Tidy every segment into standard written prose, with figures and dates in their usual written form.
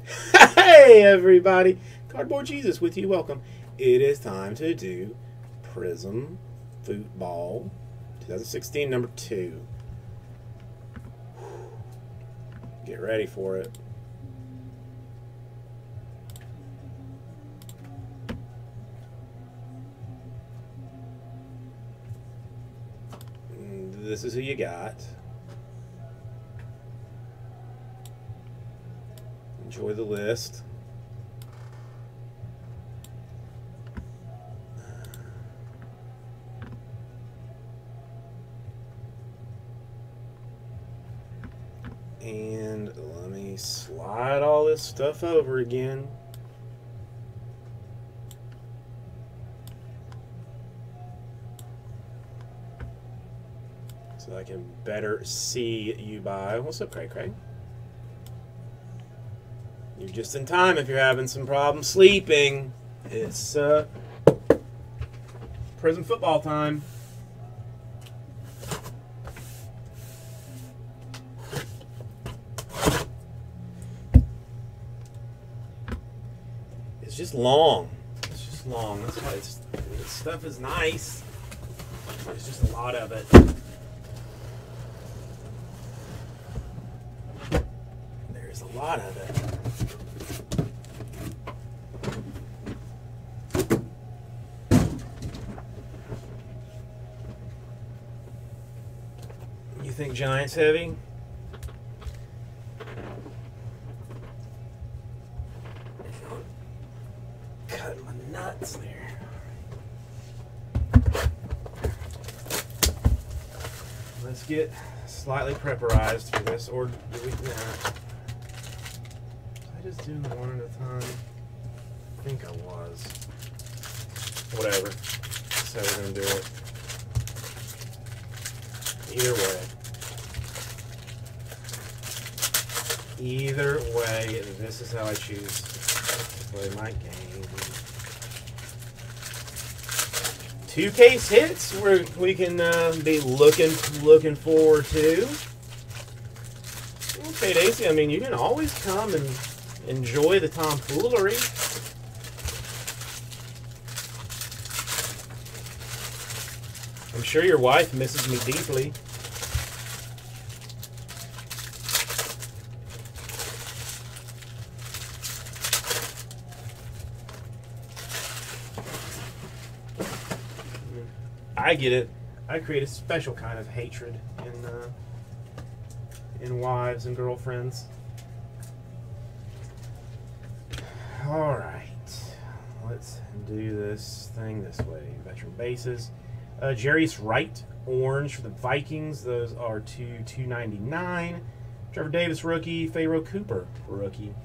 Hey everybody, Cardboard Jesus with you. Welcome. It is time to do Prism Football 2016 number 2. Get ready for it. This is who you got. Enjoy the list. And let me slide all this stuff over again. So I can better see you by. What's up, Craig? You're just in time if you're having some problems sleeping. It's Prism football time. It's just long. It's just long. That's why this stuff is nice. There's just a lot of it. There's a lot of it. You think Giants heavy? Cut my nuts there. Let's get slightly prepperized for this, or do we not? I just doing the one at a time? I think I was. Whatever. That's how we're gonna do it. Either way. Either way, this is how I choose to play my game. 2 case hits we can be looking forward to. Okay, Daisy, I mean, you can always come and enjoy the tomfoolery. I'm sure your wife misses me deeply. I get it. I create a special kind of hatred in wives and girlfriends. All right, let's do this thing this way. Veteran bases. Jarius Wright, orange for the Vikings. Those are $2.99. Trevor Davis, rookie. Pharaoh Cooper, rookie.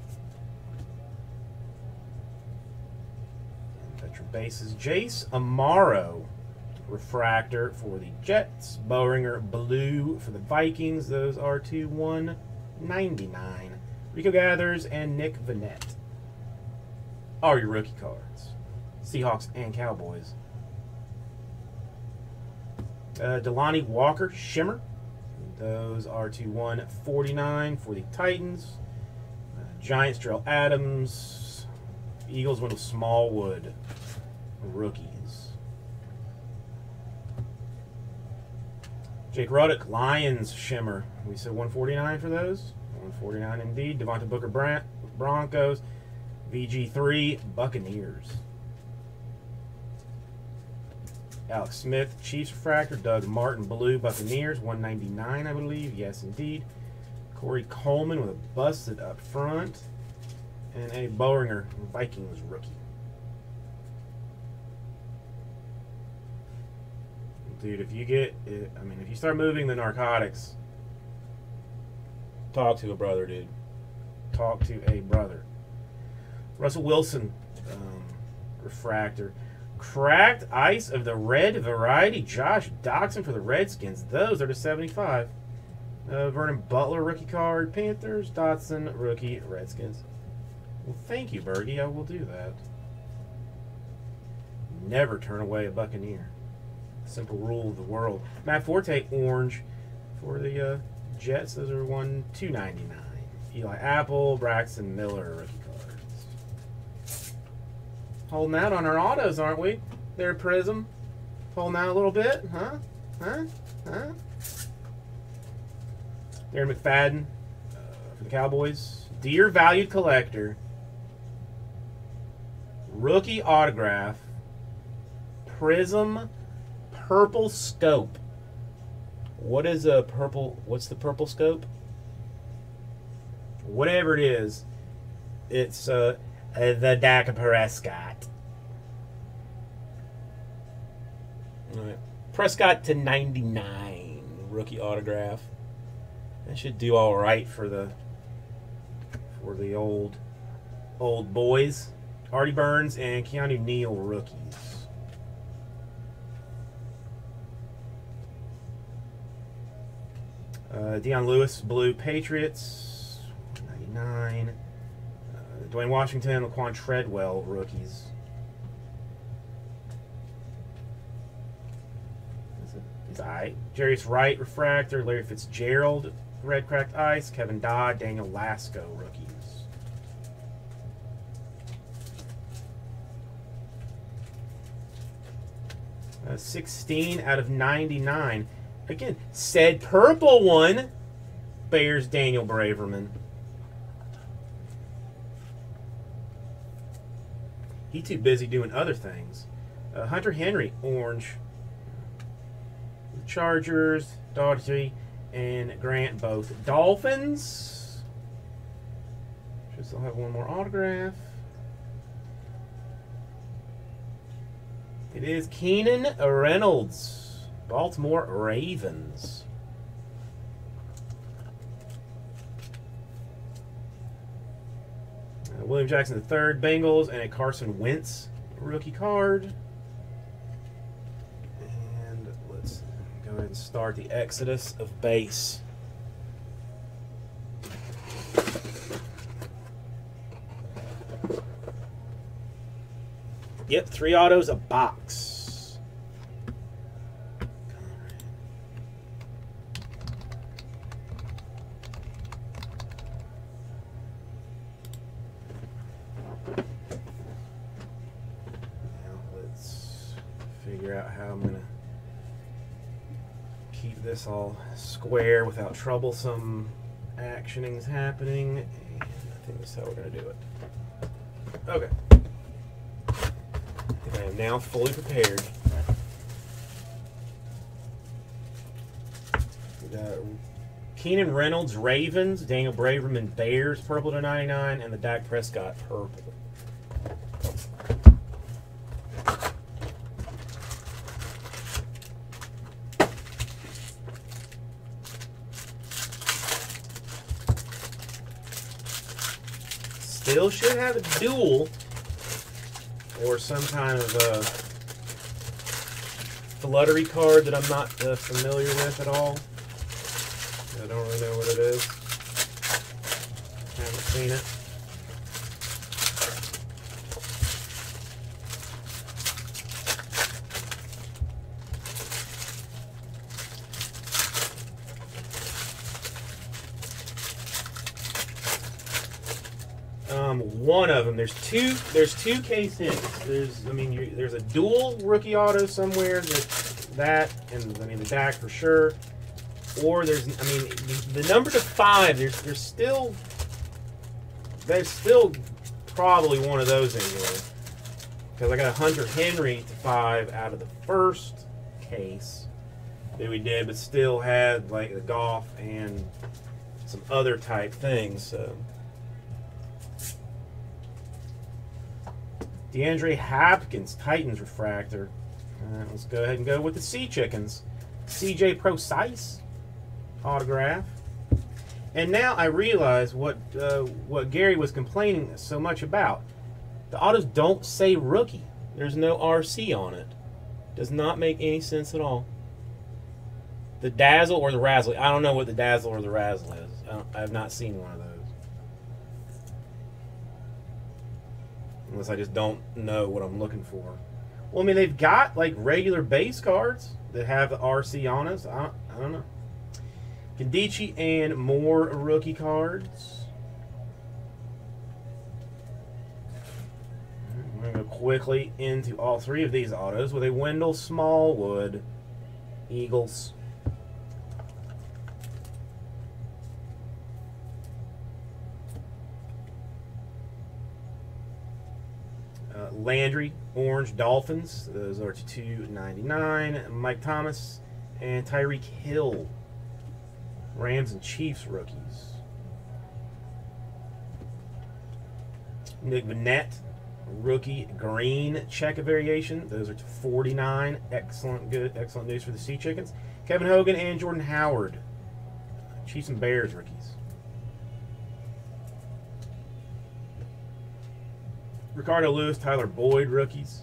Veteran bases. Jace Amaro, refractor for the Jets. Bowringer blue for the Vikings. Those are $1.99. Rico Gathers and Nick Vanette are your rookie cards. Seahawks and Cowboys. Delanie Walker Shimmer. Those are $149 for the Titans. Giants Darrell Adams. Eagles Wendell Smallwood, rookies. Jake Ruddock, Lions Shimmer. We said $149 for those. $149 indeed. Devontae Booker Broncos. VG3 Buccaneers. Alex Smith Chiefs refractor. Doug Martin blue Buccaneers. $199 I believe. Yes indeed. Corey Coleman with a busted up front. And a Bowringer Vikings rookie. Dude, if you get, if you start moving the narcotics, talk to a brother, dude. Talk to a brother. Russell Wilson, refractor. Cracked ice of the red variety. Josh Doctson for the Redskins. Those are to $75. Vernon Butler, rookie card. Panthers. Dotson, rookie. Redskins. Well, thank you, Bergie. I will do that. Never turn away a Buccaneer. Simple rule of the world. Matt Forte, orange for the Jets. Those are $2.99. Eli Apple, Braxton Miller rookie cards. Holding out on our autos, aren't we? There, Prism. Holding out a little bit, huh? Huh? Darren McFadden for the Cowboys. Dear Valued Collector. Rookie autograph. Prism purple scope. What is a purple? What's the purple scope? Whatever it is, it's the Dak Prescott. All right. Prescott to 99 rookie autograph. That should do all right for the old boys. Artie Burns and Keanu Neal rookies. Deion Lewis, blue Patriots, 99. Dwayne Washington, Laquan Treadwell rookies. It's alright. Jarius Wright refractor, Larry Fitzgerald red cracked ice, Kevin Dodd, Daniel Lasco rookies. Uh, 16 out of 99. Again, said purple one, Bears Daniel Braverman. He too busy doing other things. Hunter Henry, orange. Chargers, Daugherty, and Grant both Dolphins. Should still have one more autograph. It is Keenan Reynolds, Baltimore Ravens. William Jackson III, Bengals, and a Carson Wentz rookie card. And let's go ahead and start the exodus of base. Yep, 3 autos a box. Figure out how I'm going to keep this all square without troublesome actionings happening. And I think that's how we're going to do it. Okay. I am now fully prepared. We got Keenan Reynolds, Ravens, Daniel Braverman, Bears, purple to 99, and the Dak Prescott, purple. Still should have a duel or some kind of fluttery card that I'm not familiar with at all. I don't really know what it is. Haven't seen it. One of them. There's two case hits. There's a dual rookie auto somewhere. And the Dak for sure. Or there's the number to 5. There's still probably one of those in here, because I got a Hunter Henry to 5 out of the first case that we did, but still had like the golf and some other type things. So. DeAndre Hopkins, Titans refractor. Let's go ahead and go with the Sea Chickens. CJ Procise autograph. And now I realize what Gary was complaining so much about. The autos don't say rookie. There's no RC on it. Does not make any sense at all. The Dazzle or the Razzle. I don't know what the Dazzle or the Razzle is. I have not seen one of those. Unless I just don't know what I'm looking for. Well, I mean, they've got like regular base cards that have the RC on us. I don't know. Kandichi and more rookie cards. quickly into all three of these autos with a Wendell Smallwood Eagles. Landry, orange Dolphins. Those are to $2.99. Mike Thomas and Tyreek Hill, Rams and Chiefs rookies. Nick Vannett, rookie green check variation. Those are to $49. Excellent news for the Sea Chickens. Kevin Hogan and Jordan Howard, Chiefs and Bears rookies. Ricardo Lewis, Tyler Boyd rookies.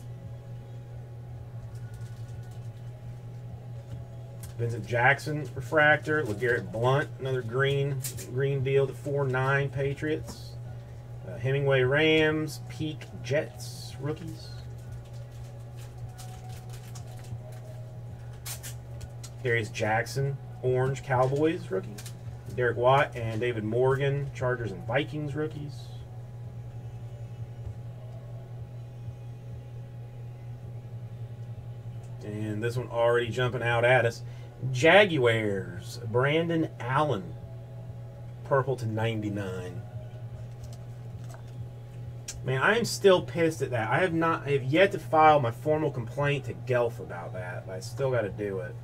Vincent Jackson refractor. LeGarrette Blount, another green deal to $4.9 Patriots. Hemingway Rams, Peak Jets rookies. Darius Jackson, orange Cowboys rookie. Derek Watt and David Morgan, Chargers and Vikings rookies. And this one already jumping out at us. Jaguars, Brandon Allen, purple to $99. Man, I am still pissed at that. I have yet to file my formal complaint to Gelf about that, but I still got to do it.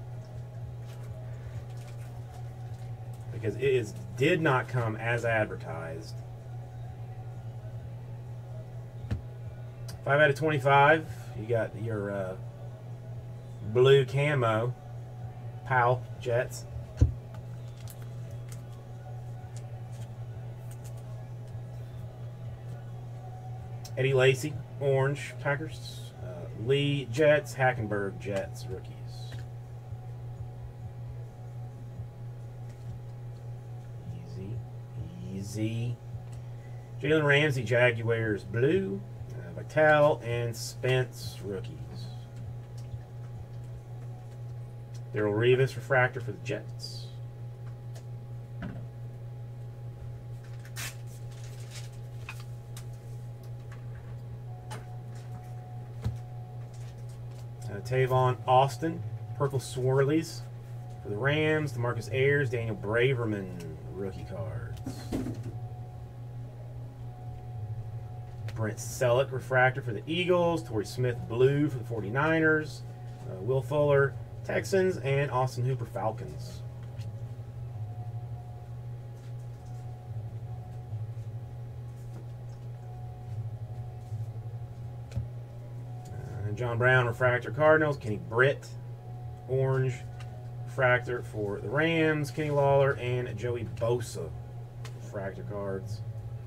Because it did not come as advertised. 5 out of 25. You got your blue camo Powell Jets. Eddie Lacy, orange Packers. Lee Jets, Hackenberg Jets rookies. Easy. Jalen Ramsey, Jaguars blue. Vitale and Spence rookies. Darrelle Revis refractor for the Jets. Tavon Austin, purple swirlies for the Rams. DeMarcus Ayers, Daniel Braverman rookie cards. Brent Selleck refractor for the Eagles. Torrey Smith blue for the 49ers. Will Fuller Texans and Austin Hooper Falcons. John Brown refractor Cardinals. Kenny Britt orange refractor for the Rams. Kenny Lawler and Joey Bosa refractor cards.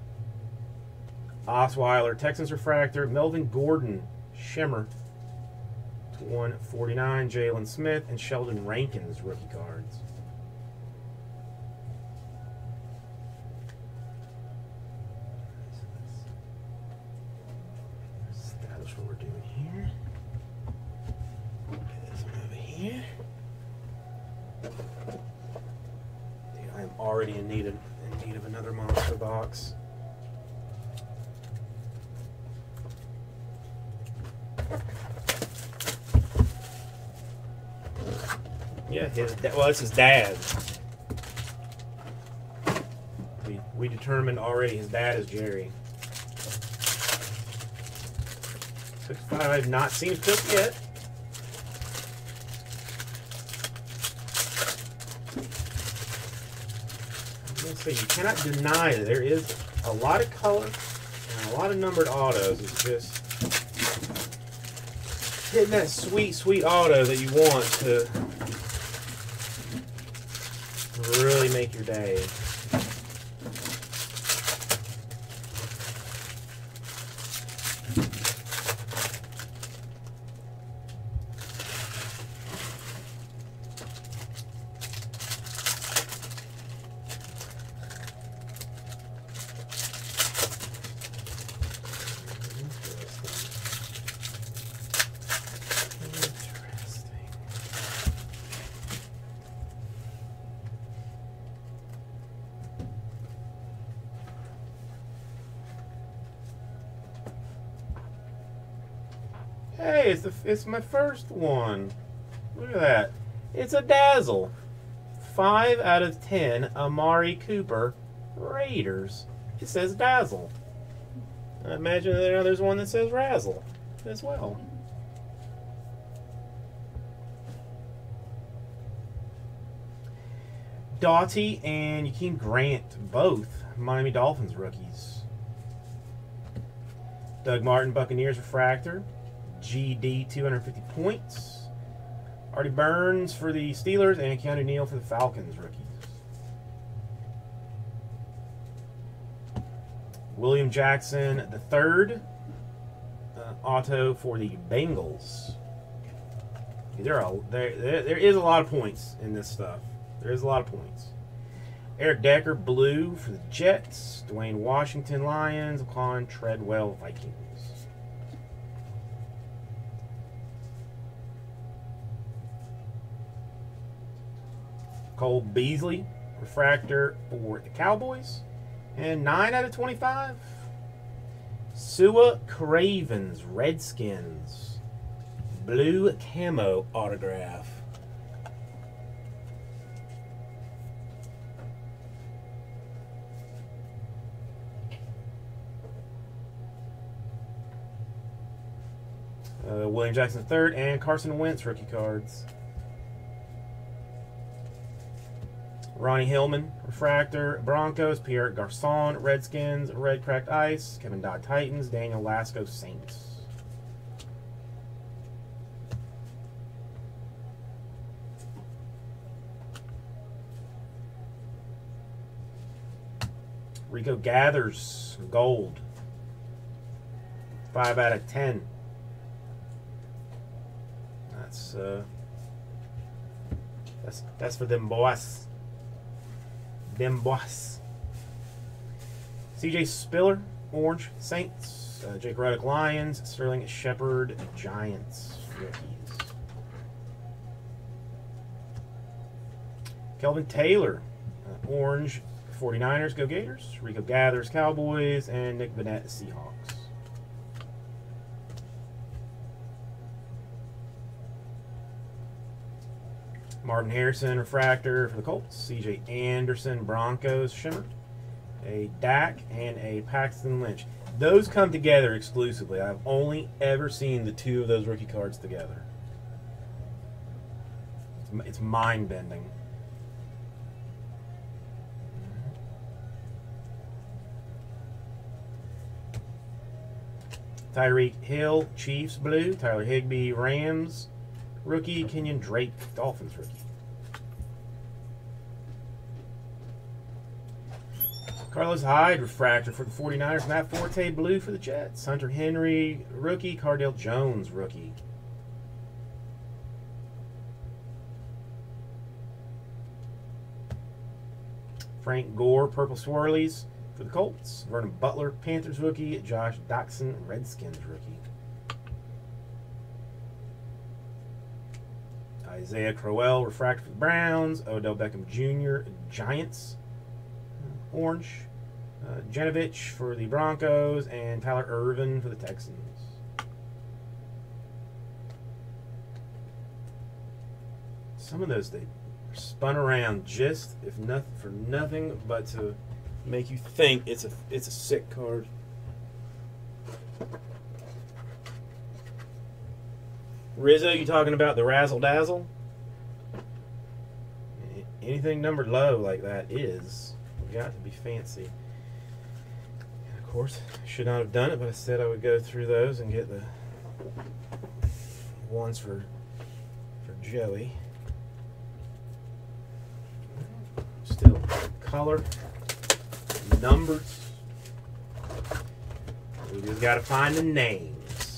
Osweiler Texans refractor. Melvin Gordon shimmer to $149. Jalen Smith and Sheldon Rankins rookie cards. Establish what we're doing here. Get this one over here. Dude, I am already in need of another monster box. Yeah, well, it's his dad. We determined already his dad is Jerry. 6-5, I've not seen it cooked yet. I'm gonna say you cannot deny that there is a lot of color and a lot of numbered autos. It's just hitting that sweet, sweet auto that you want to really make your day. Hey, it's my first one. Look at that. It's a Dazzle. 5 out of 10. Amari Cooper, Raiders. It says Dazzle. I imagine there's one that says Razzle as well. Doughty and Jakeem Grant, both Miami Dolphins rookies. Doug Martin, Buccaneers refractor. GD, 250 points. Artie Burns for the Steelers and Keanu Neal for the Falcons rookies. William Jackson III, auto for the Bengals. There is a lot of points in this stuff. There is a lot of points. Eric Decker, blue for the Jets. Dwayne Washington, Lions. Laquan Treadwell, Vikings. Cole Beasley, refractor for the Cowboys. And 9 out of 25. Sua Cravens, Redskins. Blue camo autograph. William Jackson III and Carson Wentz rookie cards. Ronnie Hillman, refractor, Broncos. Pierre Garcon, Redskins. Red Cracked Ice. Kevin Dodd, Titans. Daniel Lasco, Saints. Rico Gathers, gold. 5 out of 10. That's for them boys. Them boys. CJ Spiller, orange, Saints. Jake Ruddock, Lions. Sterling Shepard, Giants. Rookies. Kelvin Taylor, orange, 49ers. Go Gators. Rico Gathers, Cowboys. And Nick Vannett, Seahawks. Martin Harrison, refractor for the Colts. C.J. Anderson, Broncos, shimmer. A Dak and a Paxton Lynch. Those come together exclusively. I've only ever seen the two of those rookie cards together. It's mind-bending. Tyreek Hill, Chiefs, blue. Tyler Higbee, Rams. Rookie, Kenyon Drake, Dolphins rookie. Carlos Hyde, refractor for the 49ers. Matt Forte, blue for the Jets. Hunter Henry, rookie. Cardale Jones, rookie. Frank Gore, purple swirlies for the Colts. Vernon Butler, Panthers rookie. Josh Doctson, Redskins rookie. Isaiah Crowell, refractor for the Browns. Odell Beckham Jr., Giants, orange. Janovich for the Broncos. And Tyler Ervin for the Texans. Some of those, they spun around just, if not for nothing but to make you think it's a sick card. Rizzo, you talking about the Razzle Dazzle? Anything numbered low like that is got to be fancy. And of course, I should not have done it, but I said I would go through those and get the ones for Joey. Still color, numbers. We just got to find the names.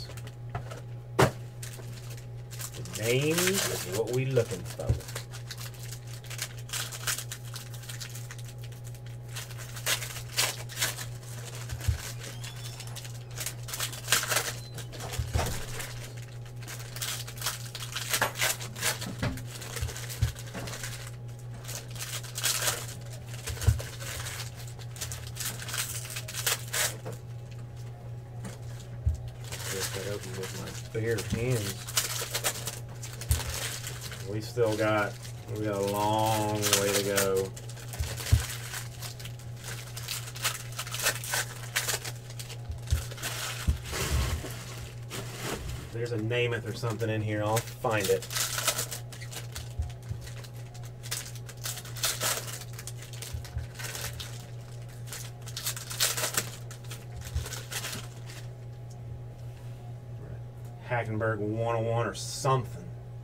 Names is what we looking for. that open with my bare hands. We got a long way to go. There's a Namath or something in here. I'll find it. Hackenberg 101 or something.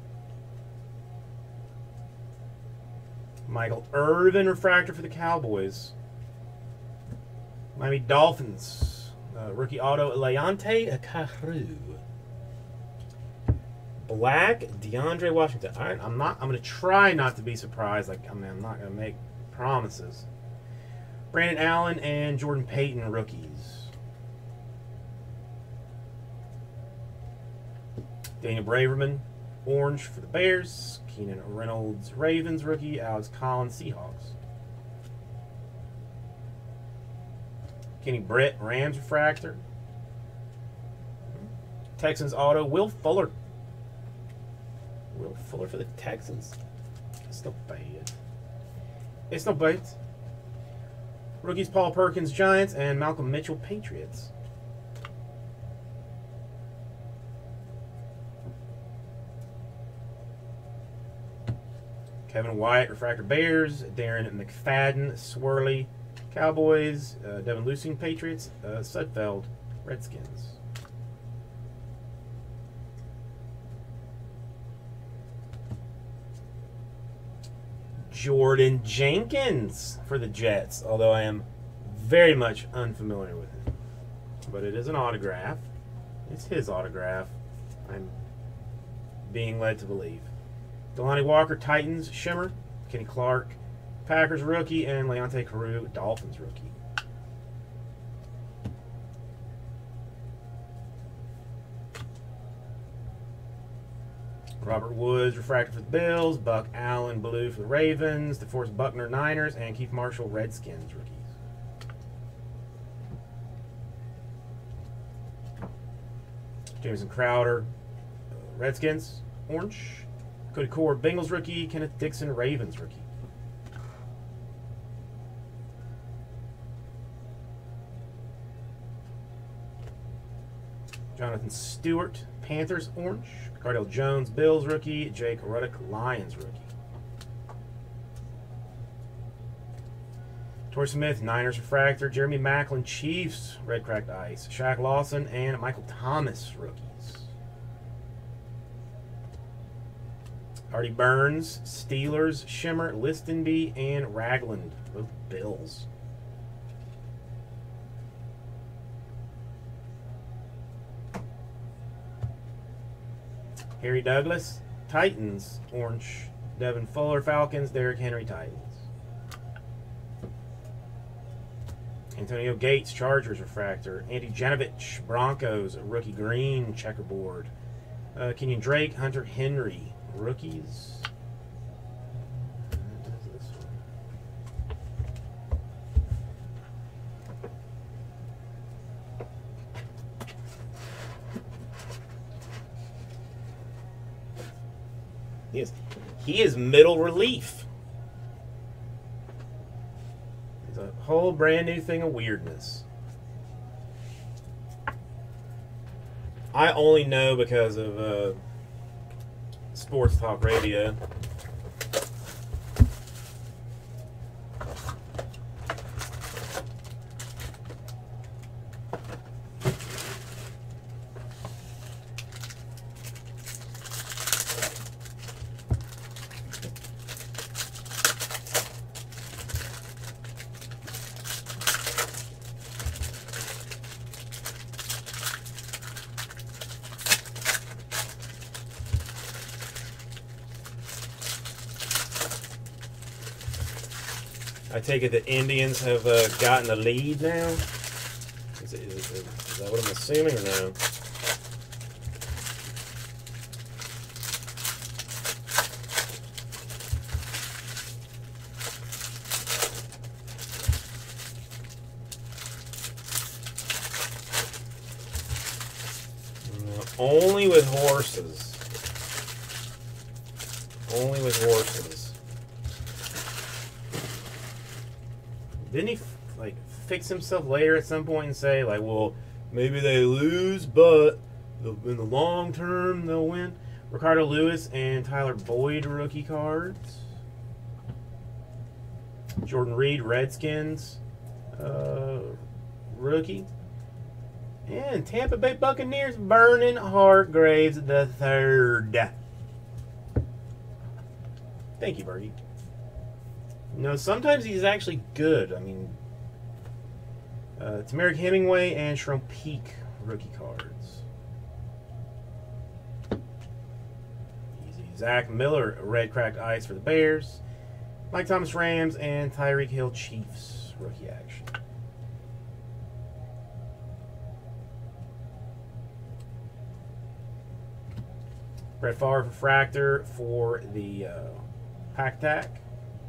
Michael Irvin refractor for the Cowboys. Miami Dolphins. Rookie auto Leonte Carroo. Black DeAndre Washington. All right, I'm going to try not to be surprised. I'm not going to make promises. Brandon Allen and Jordan Payton rookies. Daniel Braverman, orange for the Bears. Keenan Reynolds, Ravens rookie. Alex Collins, Seahawks. Kenny Britt, Rams refractor. Texans auto, Will Fuller. Will Fuller for the Texans. It's not bad. It's not bad. Rookies Paul Perkins, Giants, and Malcolm Mitchell, Patriots. Kevin Wyatt, refractor Bears. Darren McFadden, Swirly, Cowboys. Devin Lusing, Patriots. Sudfeld, Redskins. Jordan Jenkins for the Jets, although I am very much unfamiliar with him. But it is an autograph. It's his autograph, I'm being led to believe. Delanie Walker, Titans, Shimmer. Kenny Clark, Packers rookie. And Leonte Carroo, Dolphins rookie. Robert Woods, refractor for the Bills. Buck Allen, blue for the Ravens. DeForest Buckner, Niners. And Keith Marshall, Redskins rookies. Jameson Crowder, Redskins, orange. Cody Core, Bengals rookie. Kenneth Dixon, Ravens rookie. Jonathan Stewart, Panthers, orange. Cardell Jones, Bills rookie. Jake Ruddock, Lions rookie. Torrey Smith, Niners refractor. Jeremy Maclin, Chiefs, red cracked ice. Shaq Lawson and Michael Thomas rookies. Artie Burns, Steelers, Shimmer, Listenby, and Ragland, both Bills. Harry Douglas, Titans, orange. Devin Fuller, Falcons. Derrick Henry, Titans. Antonio Gates, Chargers refractor. Andy Janovich, Broncos, rookie green checkerboard. Kenyon Drake, Hunter Henry, rookies. He is middle relief. It's a whole brand new thing of weirdness. I only know because of Sports Talk Radio. I take it the Indians have gotten the lead now? Is that what I'm assuming or no? Only with horses. Only with horses. Didn't he like fix himself later at some point and say like, well, maybe they lose, but in the long term they'll win? Ricardo Lewis and Tyler Boyd rookie cards. Jordan Reed, Redskins rookie. And Tampa Bay Buccaneers, Vernon Hargreaves III. Thank you, Bergie. No, sometimes he's actually good. I mean, Tamarick Hemingway and Shrome Peak rookie cards. Easy. Zach Miller, red cracked ice for the Bears. Mike Thomas Rams and Tyreek Hill Chiefs rookie action. Brett Favre refractor for the Pack Tack.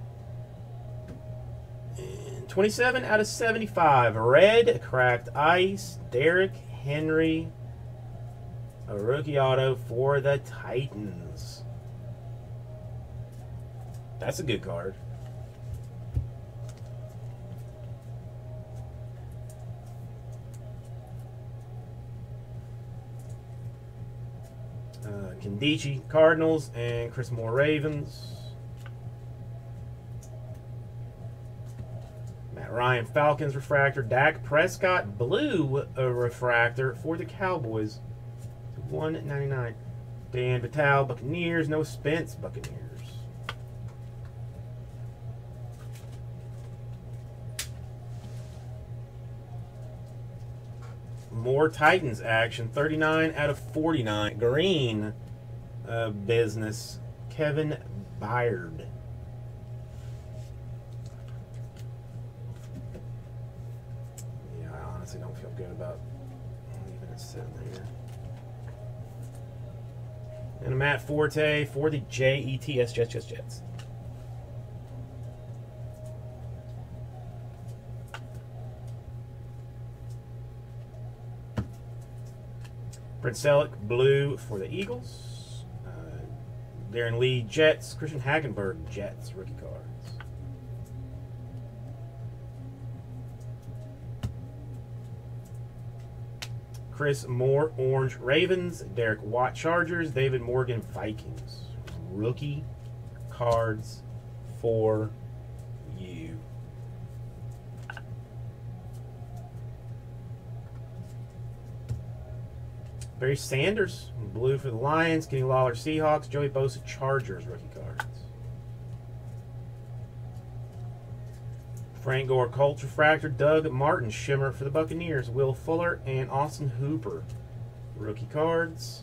And 27 out of 75. Red cracked ice. Derrick Henry. A rookie auto for the Titans. That's a good card. Kendichi Cardinals and Chris Moore Ravens. Matt Ryan Falcons refractor. Dak Prescott blue refractor for the Cowboys. $1.99. Dan Vitale Buccaneers. Noah Spence Buccaneers. More Titans action. 39 out of 49. Green business. Kevin Byard. Yeah, I honestly don't feel good about leaving it sitting there. And a Matt Forte for the Jets. Jets. Brent Selleck, blue for the Eagles. Darren Lee, Jets. Christian Hagenberg, Jets, rookie cards. Chris Moore, orange Ravens. Derek Watt, Chargers. David Morgan, Vikings. Rookie cards for you. Barry Sanders, blue for the Lions. Kenny Lawler, Seahawks. Joey Bosa, Chargers, rookie cards. Frank Gore, Colts refractor. Doug Martin, shimmer for the Buccaneers. Will Fuller and Austin Hooper, rookie cards.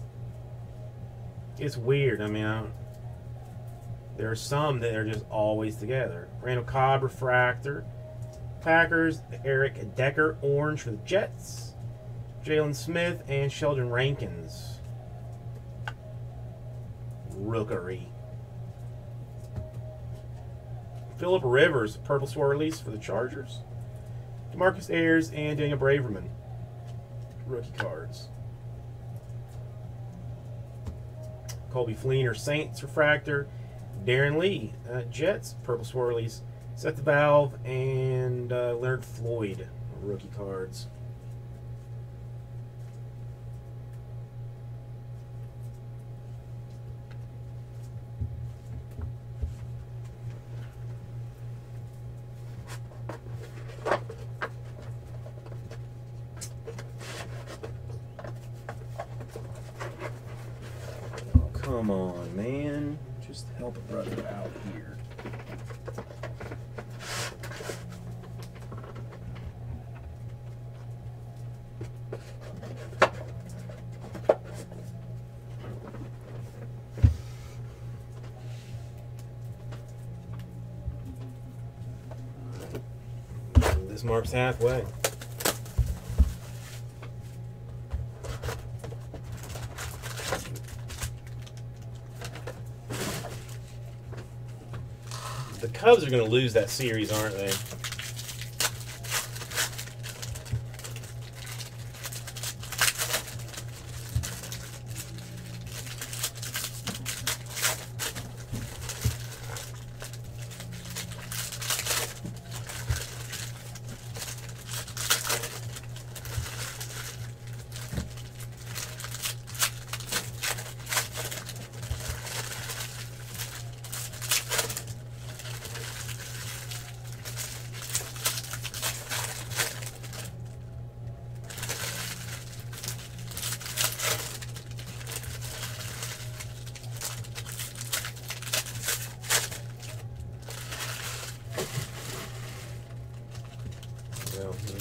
It's weird. I mean, there are some that are just always together. Randall Cobb, refractor. Packers. Eric Decker, orange for the Jets. Jalen Smith and Sheldon Rankins. Rookery. Phillip Rivers, purple swirlies for the Chargers. DeMarcus Ayers and Daniel Braverman, rookie cards. Colby Fleener, Saints refractor. Darren Lee, Jets, purple swirlies. Seth Valve and Leonard Floyd, rookie cards. Come on, man. Just help a brother out here. This marks halfway. The Cubs are going to lose that series, aren't they?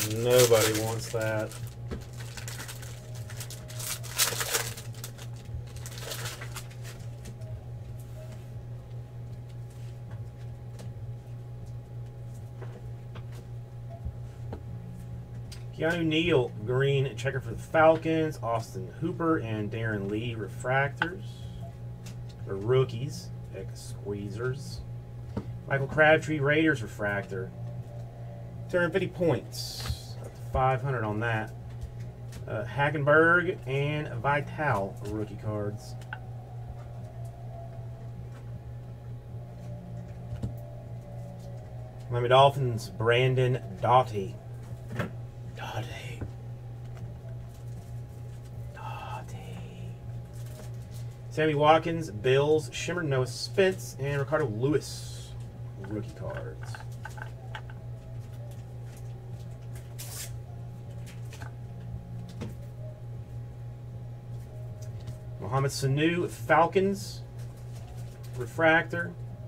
Nobody wants that. Keanu Neal, green checker for the Falcons. Austin Hooper and Darren Lee, refractors. Or rookies, squeezers. Michael Crabtree, Raiders, refractor. 250 points. Up to 500 on that. Hackenberg and Vital, rookie cards. Miami Dolphins, Brandon Doughty. Sammy Watkins, Bills, Shimmer, Noah Spence, and Ricardo Lewis, rookie cards. Mohamed Sanu, Falcons, refractor.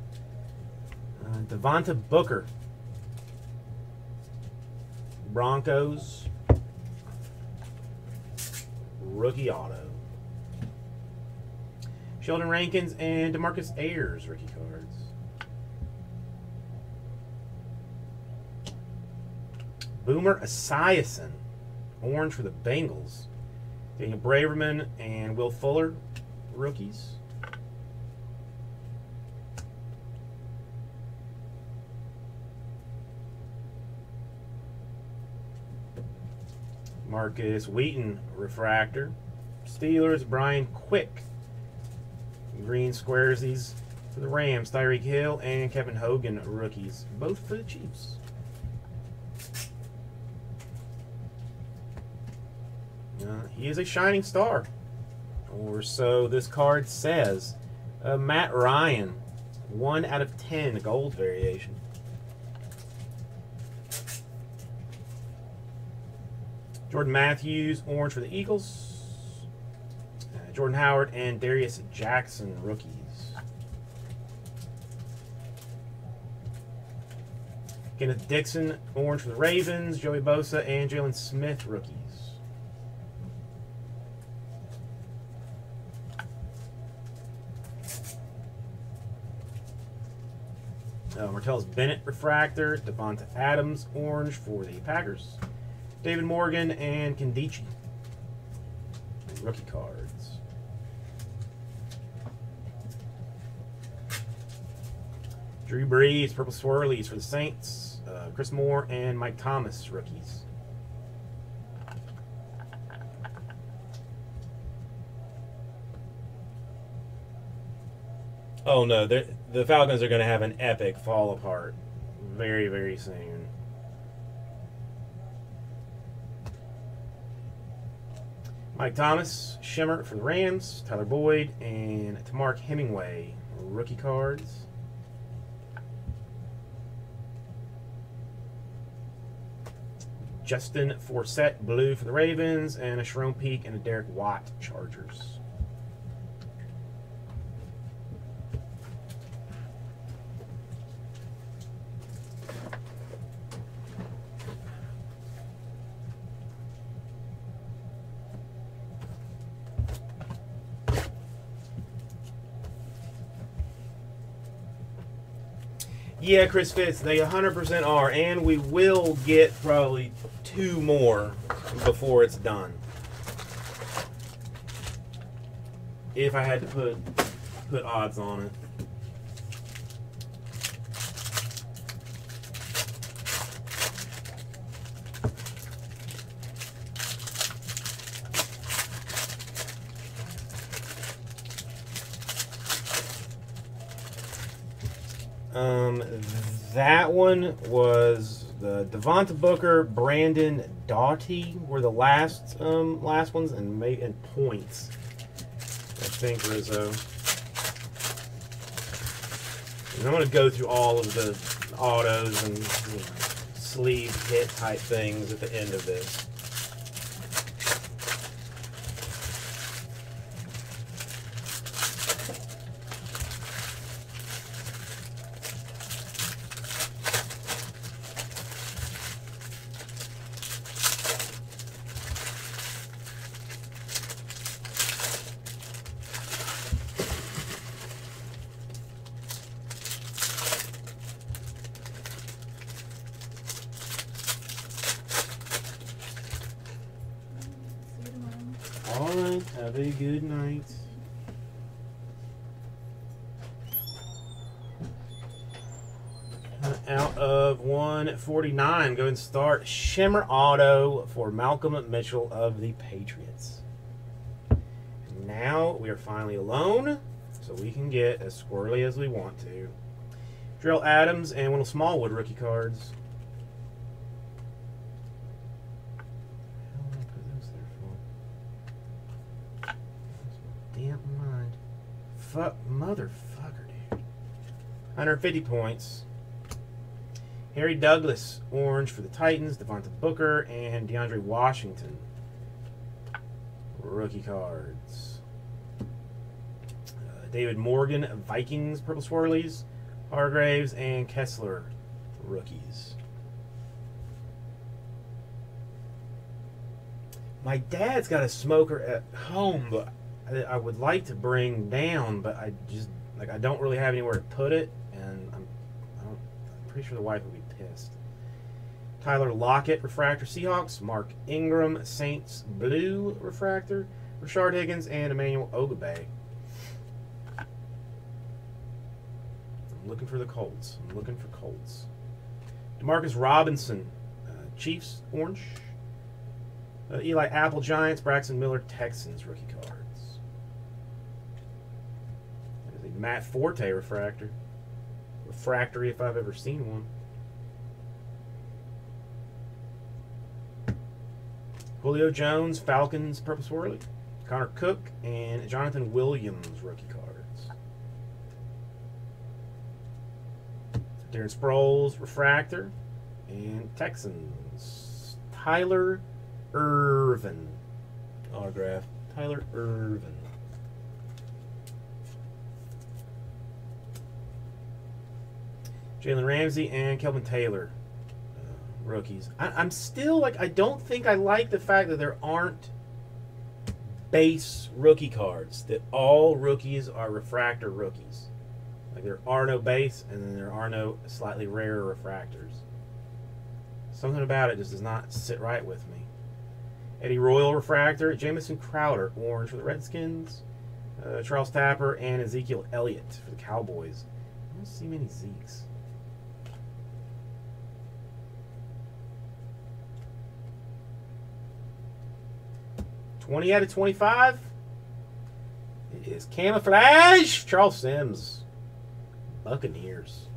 Devonta Booker, Broncos, rookie auto. Sheldon Rankins and DeMarcus Ayers, rookie cards. Boomer Esiason, orange for the Bengals. Daniel Braverman and Will Fuller, rookies. Marcus Wheaton, refractor. Steelers, Brian Quick. Green squaresies for the Rams, Tyreek Hill and Kevin Hogan, rookies, both for the Chiefs. He is a shining star, or so this card says. Matt Ryan, 1 out of 10, gold variation. Jordan Matthews, orange for the Eagles. Jordan Howard and Darius Jackson, rookies. Kenneth Dixon, orange for the Ravens. Joey Bosa and Jalen Smith, rookies. Martellus Bennett, refractor. Devonta Adams, orange for the Packers. David Morgan and Kendichi, rookie cards. Drew Brees, purple swirlies for the Saints. Chris Moore and Mike Thomas, rookies. Oh no, the Falcons are going to have an epic fall apart very, very soon. Mike Thomas, shimmer for the Rams. Tyler Boyd and Tamark Hemingway, rookie cards. Justin Forsett, blue for the Ravens, and a Sharon Peak and a Derek Watt, Chargers. Yeah, Chris Fitz, they 100% are, and we will get probably 2 more before it's done. If I had to put odds on it. That one was the Devonta Booker, Brandon Doughty were the last ones, and points. I think, Rizzo. And I'm going to go through all of the autos and sleeve hit type things at the end of this. All right. Have a good night. Out of 149, go and start Shimmer Auto for Malcolm Mitchell of the Patriots. Now we are finally alone, so we can get as squirrely as we want to. Drill Adams and Wendell Smallwood rookie cards. What the hell did I put those there for? Damn mind. Fuck, motherfucker, dude. 150 points. Harry Douglas, orange for the Titans. Devonta Booker and DeAndre Washington. Rookie cards. David Morgan, Vikings, purple swirlies. Hargraves and Kessler, rookies. My dad's got a smoker at home, but I would like to bring down, but I just, like, I don't really have anywhere to put it, and I'm pretty sure the wife would be pissed. Tyler Lockett, refractor, Seahawks. Mark Ingram, Saints, blue refractor. Rashard Higgins and Emmanuel Ogbe. I'm looking for the Colts. I'm looking for Colts. Demarcus Robinson, Chiefs, orange. Eli Apple, Giants. Braxton Miller, Texans, rookie cards. There's a Matt Forte refractor. Refractory if I've ever seen one. Julio Jones, Falcons, purple swirly. Connor Cook and Jonathan Williams, rookie cards. Darren Sproles, refractor. And Texans, Tyler Irvin. Autograph, Tyler Irvin. Jalen Ramsey and Kelvin Taylor, rookies. I'm still, like, I don't think I like the fact that there aren't base rookie cards, that all rookies are refractor rookies. Like, there are no base, and then there are no slightly rarer refractors. Something about it just does not sit right with me. Eddie Royal, refractor. Jamison Crowder, orange for the Redskins. Charles Tapper and Ezekiel Elliott for the Cowboys. I don't see many Zekes. $20 out of 25. It is Camouflage. Charles Sims. Buccaneers.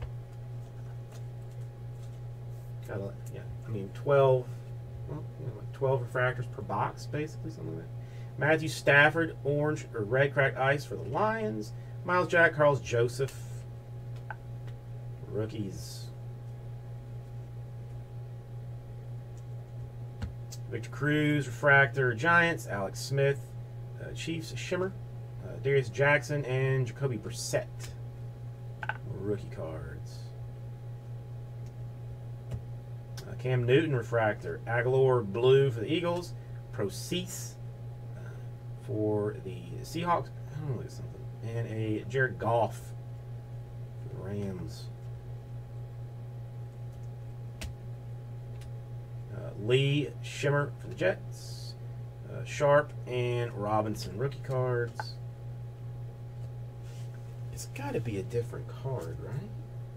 Yeah, I mean 12. Well, like 12 refractors per box, basically, something like that. Matthew Stafford, orange or red cracked ice for the Lions. Miles Jack, Carlos Joseph, rookies. Victor Cruz, refractor, Giants. Alex Smith, Chiefs, shimmer. Darius Jackson and Jacoby Brissett, rookie cards. Cam Newton, refractor. Aguilar, blue for the Eagles. Procease for the Seahawks. I don't know, look at something. And a Jared Goff for the Rams. Lee, shimmer for the Jets. Sharp and Robinson, rookie cards. It's got to be a different card, right?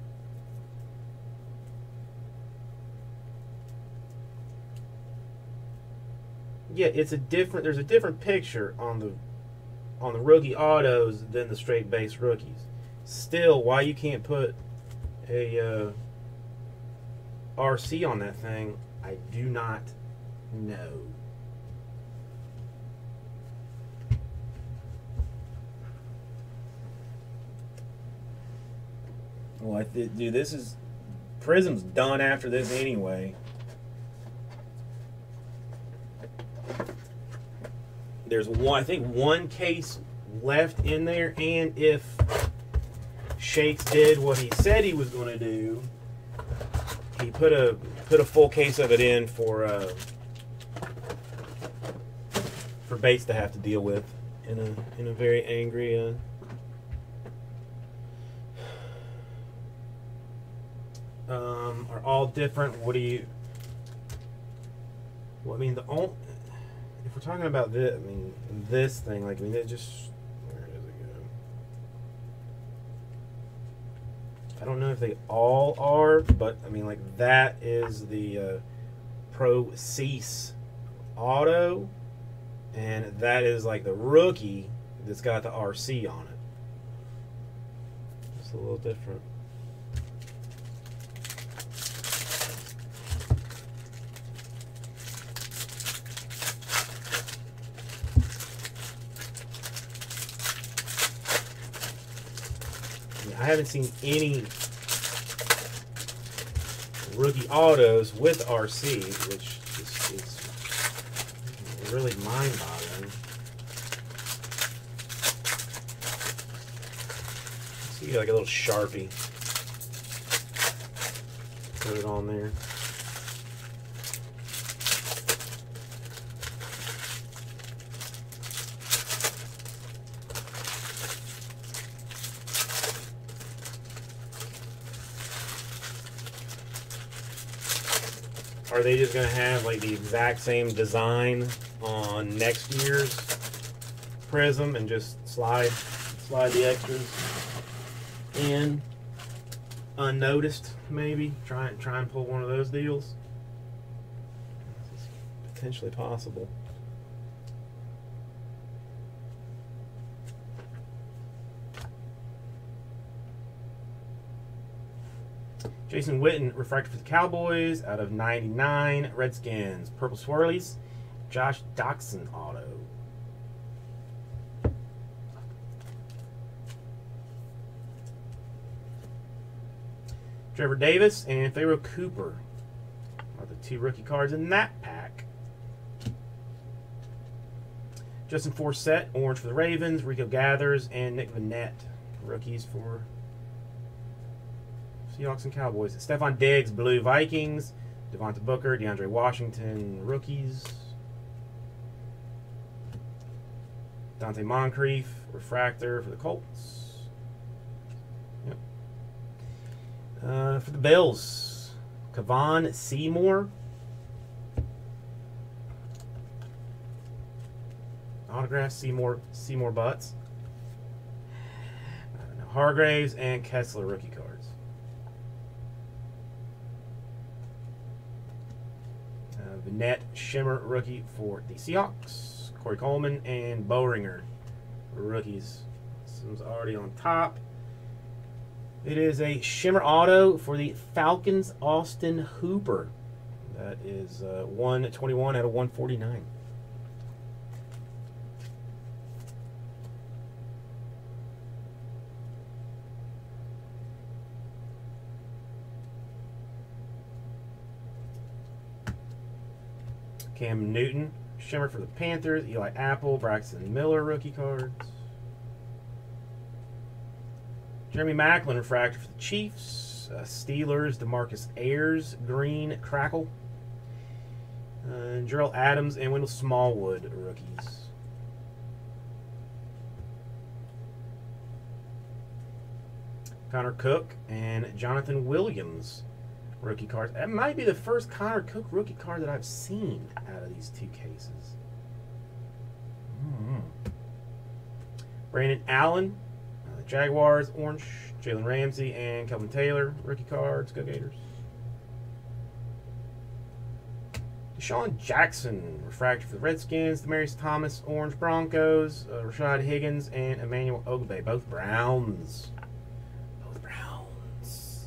Yeah, it's a different. There's a different picture on the rookie autos than the straight base rookies. Still, why you can't put a RC on that thing, I do not know. Well, dude, this is Prism's done after this anyway. There's I think one case left in there, and if Shakes did what he said he was going to do, he put a full case of it in for Bates to have to deal with in a very angry. Are all different. What do you? Well, I mean, if we're talking about this, I mean, this thing, like, I mean, it just, where does it go? I don't know if they all are, but I mean, like, that is the Pro Cease Auto, and that is like the rookie that's got the RC on it. Just a little different. I haven't seen any rookie autos with RC, which is really mind-boggling. See, like a little Sharpie. Put it on there. Are they just going to have like the exact same design on next year's Prism and just slide the extras in unnoticed? Maybe try and pull one of those deals. It's potentially possible. Jason Witten, refractor for the Cowboys, out of 99. Redskins, purple swirlies. Josh Doctson auto. Trevor Davis and Pharaoh Cooper are the two rookie cards in that pack. Justin Forsett, orange for the Ravens. Rico Gathers and Nick Vannett, rookies for Seahawks and Cowboys. Stephon Diggs, blue Vikings. Devonta Booker, DeAndre Washington, rookies. Dante Moncrief, refractor for the Colts. Yep. For the Bills, Kavon Seymour. Autograph Seymour Butts. I don't know. Hargraves and Kessler rookie cards. Vannett Shimmer rookie for the Seahawks. Corey Coleman and Boehringer rookies. This one's already on top. It is a Shimmer auto for the Falcons, Austin Hooper. That is 121 out of 149. Cam Newton, Shimmer for the Panthers. Eli Apple, Braxton Miller rookie cards. Jeremy Maclin, refractor for the Chiefs. Steelers, DeMarcus Ayers, green crackle. Jarrell Adams and Wendell Smallwood rookies. Connor Cook and Jonathan Williams rookie cards. That might be the first Connor Cook rookie card that I've seen out of these two cases. Brandon Allen, Jaguars, orange. Jalen Ramsey and Kelvin Taylor, rookie cards. Go Gators. Deshaun Jackson, refractor for the Redskins. Demaryius Thomas, orange Broncos. Rashad Higgins and Emmanuel Ogbe, both Browns. Both Browns.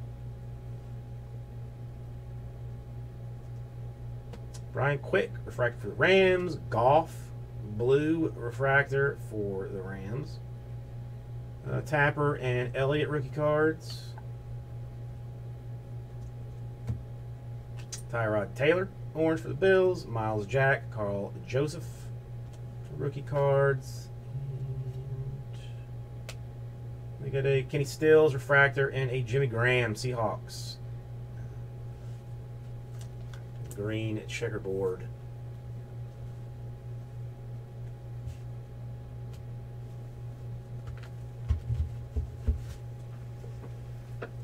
Brian Quick, refractor for the Rams. Goff, blue refractor for the Rams. Tapper and Elliott rookie cards. Tyrod Taylor, orange for the Bills. Miles Jack, Carl Joseph rookie cards. And we got a Kenny Stills refractor and a Jimmy Graham Seahawks green checkerboard.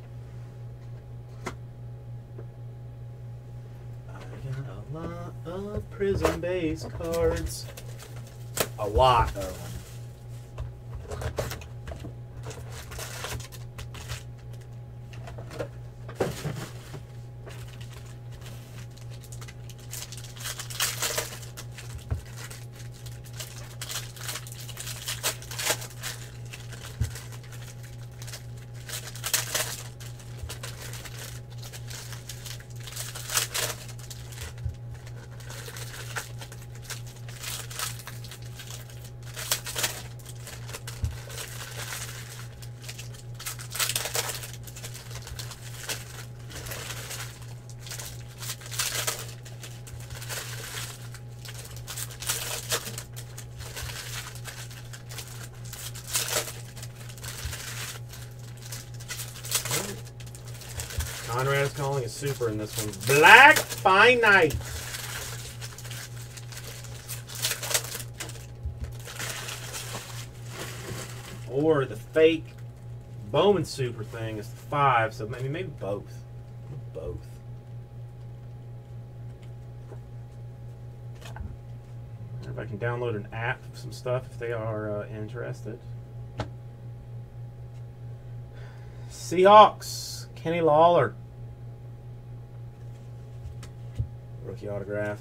A lot of of Prism base cards. A lot of them. Conrad is calling a super in this one. Black Finite. Or the fake Bowman super thing is the 5, so maybe both. Both. If I can download an app, some stuff if they are interested. Seahawks, Kenny Lawler. Rookie autograph.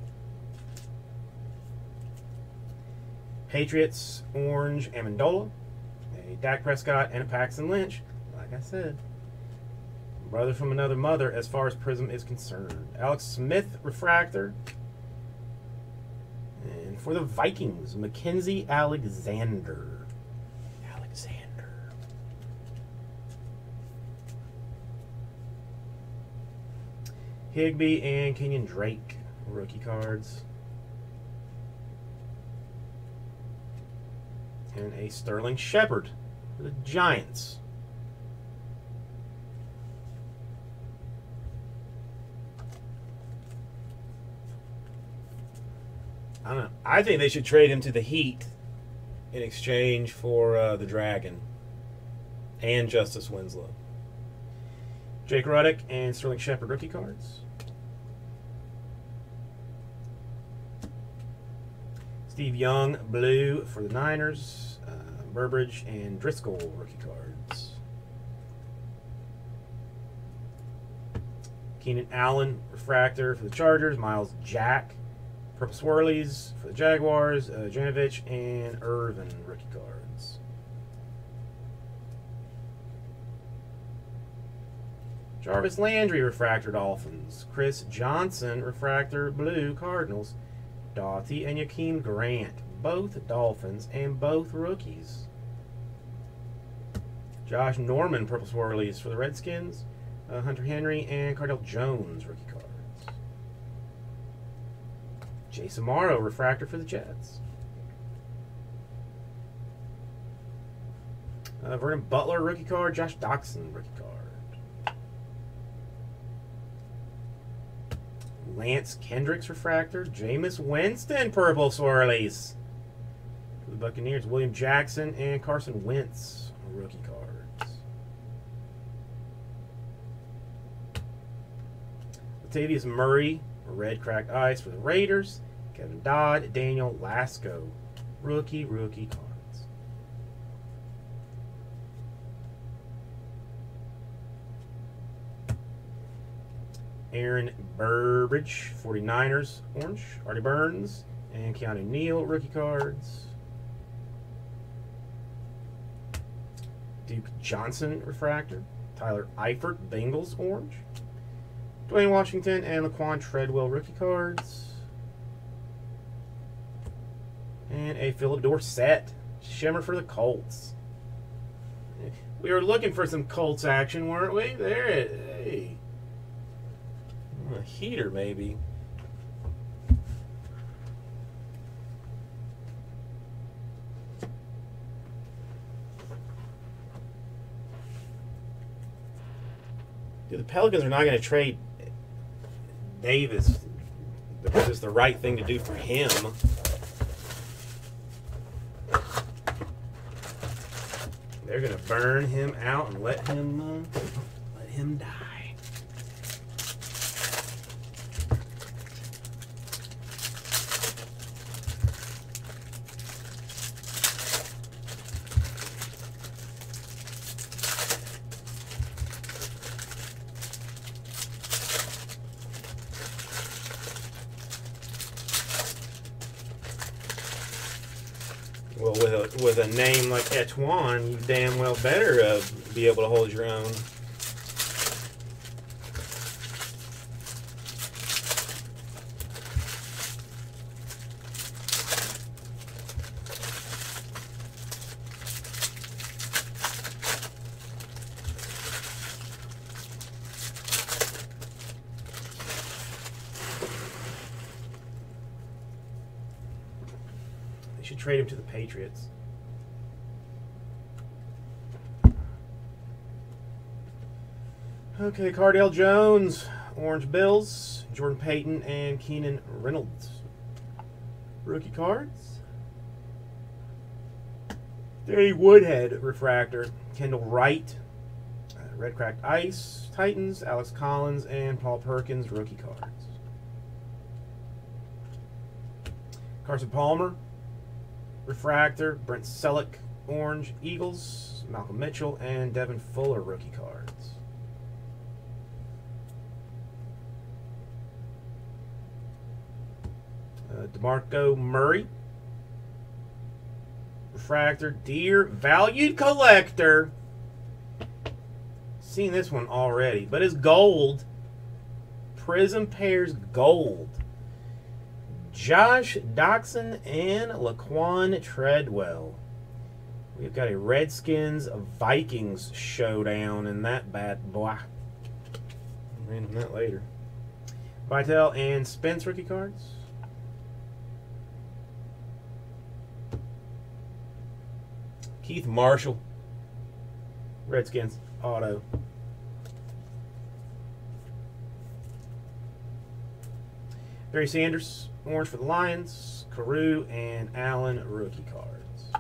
Patriots, orange Amendola. A Dak Prescott and a Paxton Lynch. Like I said. Brother from another mother as far as Prism is concerned. Alex Smith refractor. And for the Vikings, Mackenzie Alexander. Higbee and Kenyon Drake rookie cards. And a Sterling Shepard for the Giants. I don't know. I think they should trade him to the Heat in exchange for the Dragon and Justice Winslow. Jake Ruddick and Sterling Shepard rookie cards. Steve Young, blue for the Niners. Burbridge and Driscoll rookie cards. Keenan Allen, refractor for the Chargers. Miles Jack, purple swirlies for the Jaguars. Janovich and Irvin rookie cards. Jarvis Landry, refractor Dolphins. Chris Johnson, refractor blue Cardinals. Doughty and Jakeem Grant, both Dolphins and both rookies. Josh Norman, purple swirlies for the Redskins. Hunter Henry and Cardell Jones rookie cards. Jason Morrow, refractor for the Jets. Vernon Butler rookie card. Josh Doxson rookie card. Lance Kendricks refractor. Jameis Winston purple swirlies for the Buccaneers. William Jackson and Carson Wentz rookie cards. Latavius Murray, red cracked ice for the Raiders. Kevin Dodd, Daniel Lasco rookie cards. Aaron Burbridge, 49ers, orange. Artie Burns and Keanu Neal, rookie cards. Duke Johnson, refractor. Tyler Eifert, Bengals, orange. Dwayne Washington and Laquan Treadwell, rookie cards. And a Philip Dorsett, shimmer for the Colts. We were looking for some Colts action, weren't we? There it is. Hey. A heater, maybe. Dude, the Pelicans are not going to trade Davis because it's the right thing to do for him. They're going to burn him out and let him die. with a name like Etuan, you damn well better be able to hold your own. Should trade him to the Patriots. Okay, Cardale Jones, Orange Bills, Jordan Payton, and Keenan Reynolds. Rookie cards. Danny Woodhead, Refractor, Kendall Wright, Red Cracked Ice, Titans, Alex Collins, and Paul Perkins, rookie cards. Carson Palmer, Refractor, Brent Selleck, Orange, Eagles, Malcolm Mitchell, and Devin Fuller, rookie cards. DeMarco Murray, Refractor, Deer, Valued Collector. Seen this one already, but it's gold. Prism Pairs Gold. Josh Doctson and Laquan Treadwell. We've got a Redskins Vikings showdown in that bad boy. Random that later. Vitale and Spence rookie cards. Keith Marshall, Redskins auto. Barry Sanders, orange for the Lions. Carew and Allen rookie cards.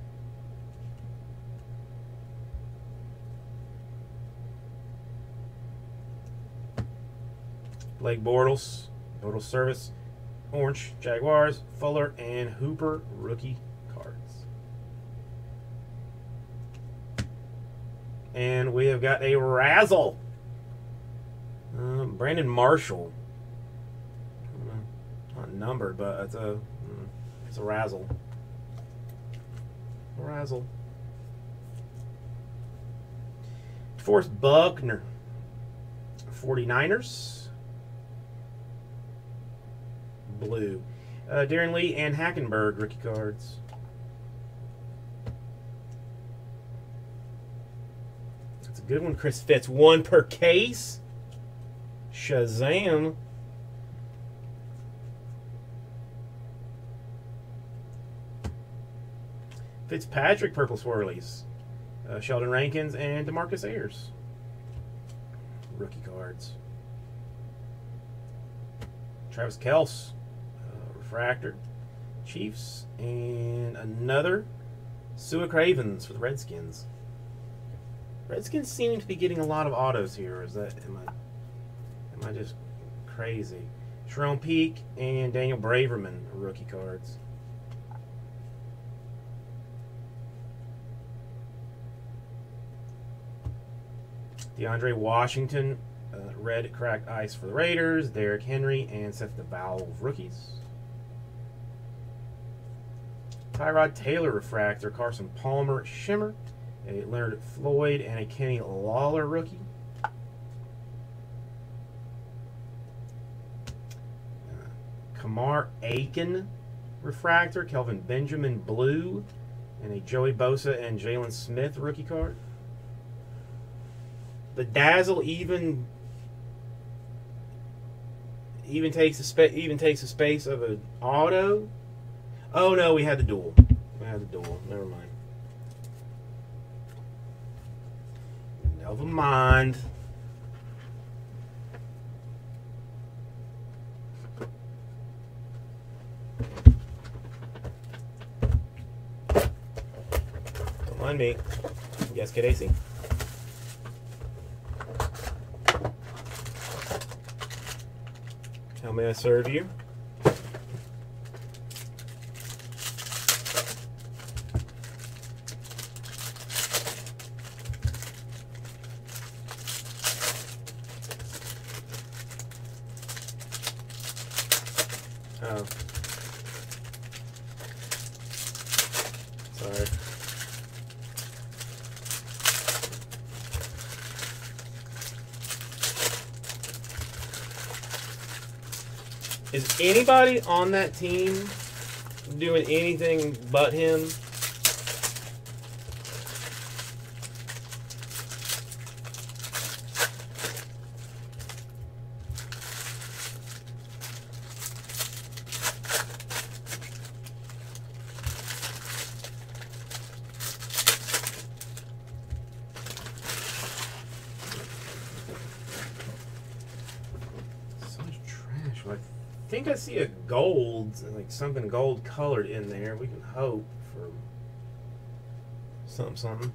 Blake Bortles, Bortles Service, orange, Jaguars. Fuller and Hooper rookie cards. And we have got a Razzle. Brandon Marshall. Not numbered, but it's a Razzle. Razzle. DeForest Buckner. 49ers. Blue. Darren Lee and Hackenberg rookie cards. Good one, Chris Fitz. One per case. Shazam. Fitzpatrick purple swirlies. Sheldon Rankins and DeMarcus Ayers. Rookie cards. Travis Kelce. Refractor. Chiefs. And another Sua Cravens for the Redskins. Redskins seem to be getting a lot of autos here. Or is that am I just crazy? Sharon Peak and Daniel Braverman rookie cards. DeAndre Washington, red cracked ice for the Raiders. Derrick Henry and Seth DeValve rookies. Tyrod Taylor refractor. Carson Palmer shimmer. A Leonard Floyd and a Kenny Lawler rookie. Kamar Aiken refractor. Kelvin Benjamin blue. And a Joey Bosa and Jalen Smith rookie card. The Dazzle even takes the space of an auto. Oh no, we had the duel. Never mind. Never mind. Don't mind me. Yes, Kadesi. How may I serve you? Oh. Sorry. Is anybody on that team doing anything but him? I think I see a gold, like something gold colored in there. We can hope for something.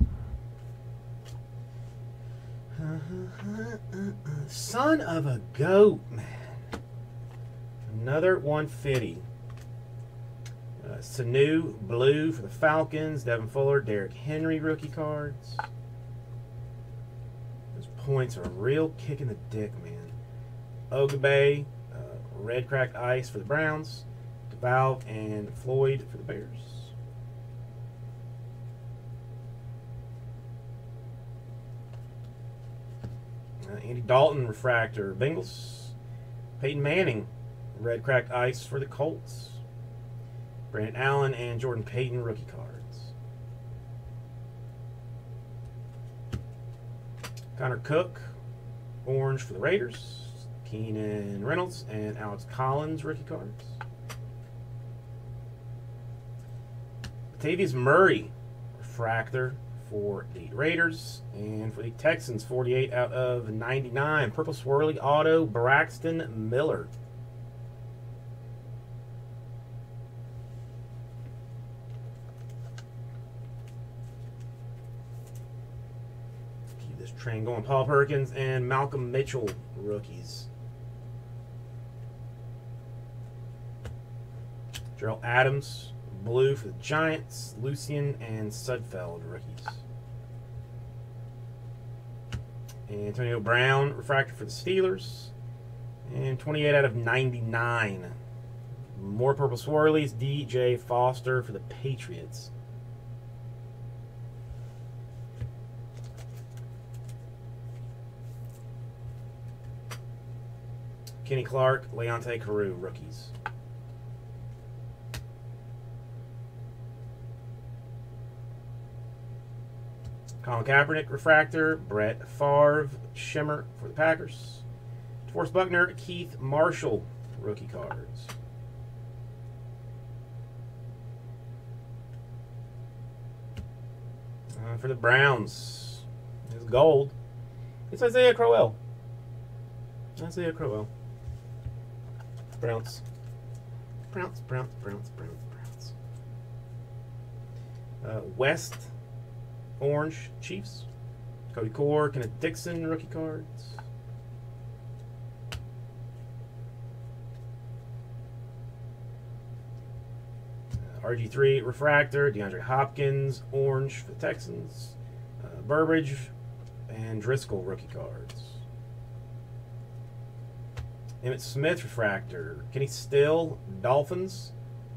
Son of a goat, man. Another 150. Sanu blue for the Falcons. Devin Fuller, Derrick Henry rookie cards. Those points are a real kick in the dick, man. Ogbe. Red cracked ice for the Browns, DeValve and Floyd for the Bears. Andy Dalton refractor Bengals. Peyton Manning red cracked ice for the Colts. Brandon Allen and Jordan Payton rookie cards. Connor Cook orange for the Raiders. Keenan Reynolds and Alex Collins rookie cards. Latavius Murray refractor for the Raiders, and for the Texans 48 out of 99 purple swirly auto Braxton Miller. Keep this train going. Paul Perkins and Malcolm Mitchell rookies. Gerald Adams, blue for the Giants, Lucian and Sudfeld rookies. Antonio Brown, refractor for the Steelers, and 28 out of 99. More purple swirlies, DJ Foster for the Patriots. Kenny Clark, Leonte Carew rookies. Colin Kaepernick, refractor. Brett Favre, shimmer for the Packers. DeForest Buckner, Keith Marshall, rookie cards. For the Browns, it's gold. It's Isaiah Crowell. Isaiah Crowell. Browns. Browns. West. Orange Chiefs. Cody Core, Kenneth Dixon rookie cards. RG3 refractor, DeAndre Hopkins orange for the Texans. Burbridge and Driscoll rookie cards. Emmitt Smith refractor, Kenny Still Dolphins.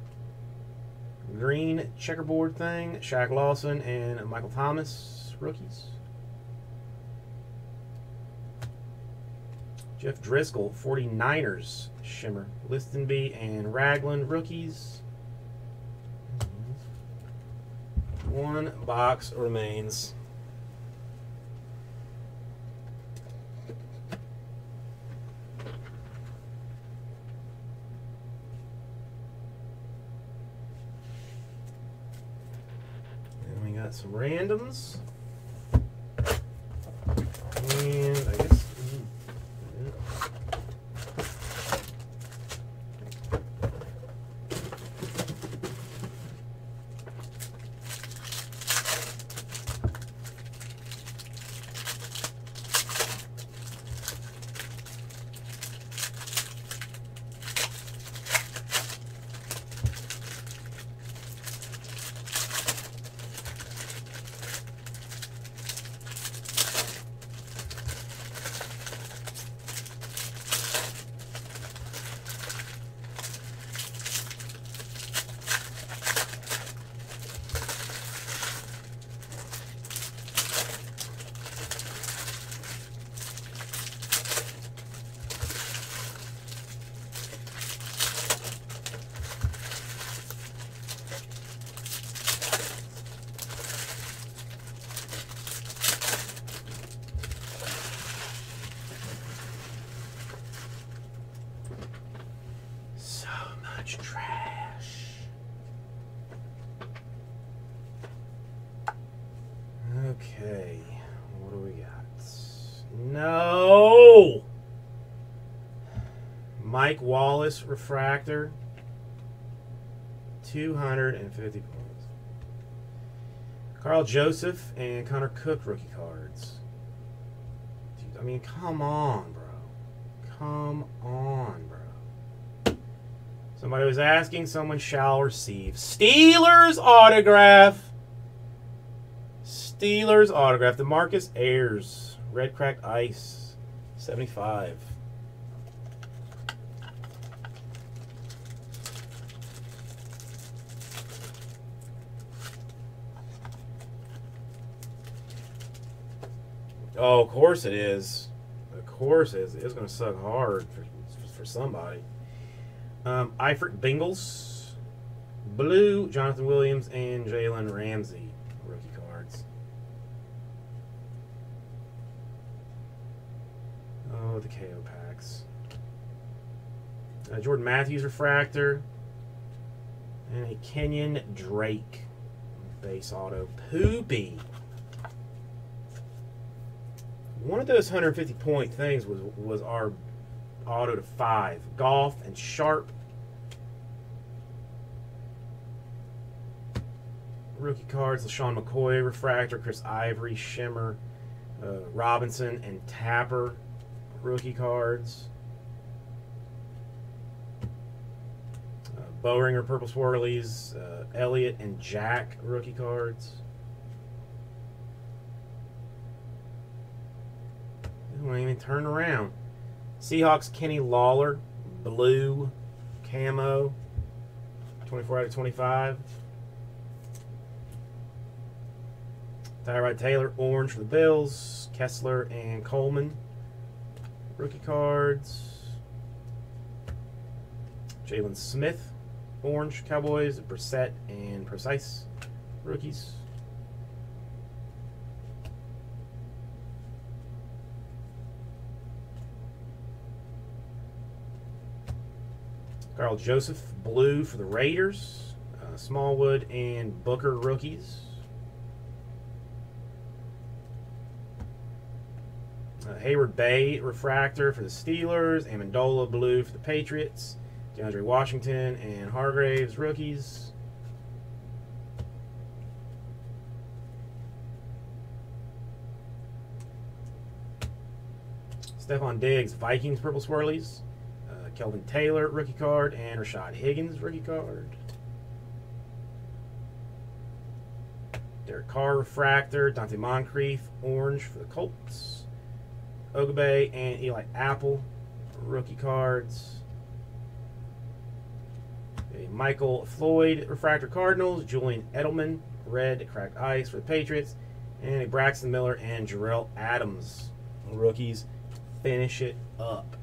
Green checkerboard thing, Shaq Lawson and Michael Thomas rookies. Jeff Driscoll, 49ers shimmer. Listenby and Ragland rookies. One box remains. Got some randoms, and I guess much trash. Okay. What do we got? No! Mike Wallace refractor. 250 points. Carl Joseph and Connor Cook rookie cards. Dude, I mean, come on, bro. Come on, bro. Somebody was asking, someone shall receive. Steelers autograph. Steelers autograph. DeMarcus Ayers. Red Cracked Ice. 75. Oh, of course it is. Of course it is. It's going to suck hard for somebody. Eifert Bengals. Blue, Jonathan Williams, and Jalen Ramsey. Rookie cards. Oh, the KO packs. Jordan Matthews refractor. And a Kenyon Drake base auto. Poopy. One of those 150-point things was our auto to 5. Golf and Sharp. Rookie cards, LaShawn McCoy refractor, Chris Ivory, Shimmer, Robinson, and Tapper rookie cards. Bowringer purple swirlies, Elliott and Jack rookie cards. Won't even turn around. Seahawks Kenny Lawler, blue, camo, 24 out of 25. Tyrod Taylor, orange for the Bills. Kessler and Coleman, rookie cards. Jalen Smith, orange, Cowboys. Brissett and Precise, rookies. Carl Joseph, blue for the Raiders. Smallwood and Booker rookies. Hayward Bay refractor for the Steelers. Amendola blue for the Patriots. DeAndre Washington and Hargraves rookies. Stephon Diggs, Vikings purple swirlies. Kelvin Taylor rookie card and Rashad Higgins rookie card. Derek Carr refractor, Dante Moncrief orange for the Colts. Ogabe and Eli Apple rookie cards. A Michael Floyd refractor Cardinals, Julian Edelman red cracked ice for the Patriots, and a Braxton Miller and Jarrell Adams rookies finish it up.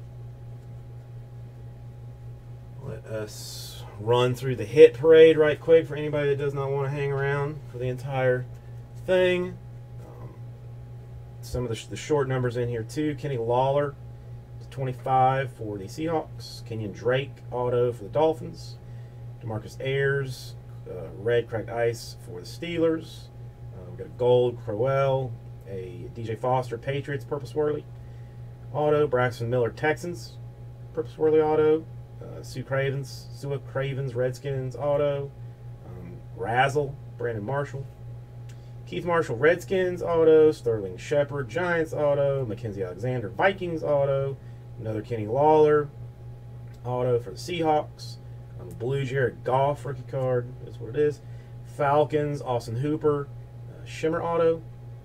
Let us run through the hit parade right quick for anybody that does not want to hang around for the entire thing. Some of the short numbers in here too. Kenny Lawler, 25 for the Seahawks. Kenyon Drake, auto for the Dolphins. DeMarcus Ayers, red cracked ice for the Steelers. We've got a gold Crowell, a DJ Foster, Patriots, purple swirly. Auto, Braxton Miller, Texans, purple swirly auto. Sue Cravens, Redskins auto. Razzle, Brandon Marshall. Keith Marshall, Redskins auto. Sterling Shepard, Giants auto. Mackenzie Alexander, Vikings auto. Another Kenny Lawler auto for the Seahawks. Blue Jared Goff rookie card. That's what it is. Falcons, Austin Hooper, Shimmer auto.